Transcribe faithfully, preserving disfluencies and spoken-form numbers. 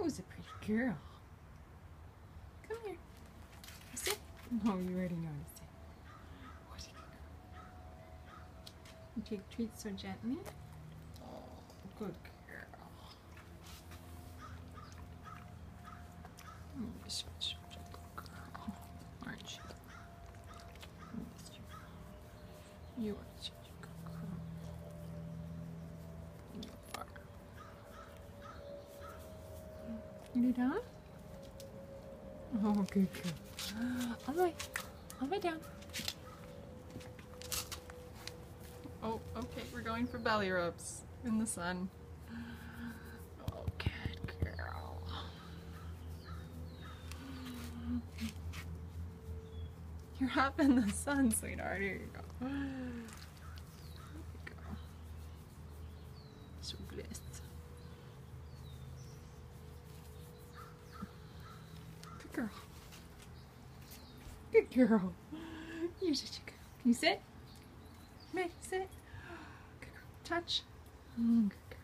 Who's a pretty girl? Come here. Sit. Oh, you already know to sit. What a good girl. You take treats so gently. Oh, good girl. Oh, you're such, such a good girl, aren't you? Yes, you are. You are such a good girl. You are. You done? Oh, good girl. All the way. All the way down. Oh, okay. We're going for belly rubs in the sun. Oh, good girl. You're up in the sun, sweetheart. Here you go. There you go. So blessed. Good girl. Good girl. You're such a girl. Can you sit? May sit. Good girl. Touch. Mm, good girl.